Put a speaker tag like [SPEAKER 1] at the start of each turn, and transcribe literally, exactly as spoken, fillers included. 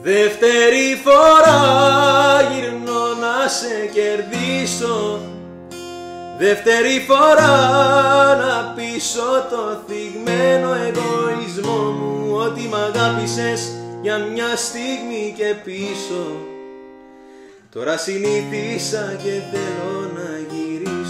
[SPEAKER 1] Δεύτερη φορά γυρνώ να σε κερδίσω, δεύτερη φορά να πείσω το θυγμένο εγωισμό μου ότι μ' αγάπησες για μια στιγμή και πίσω. Τώρα συνήθισα και θέλω να γυρίσω.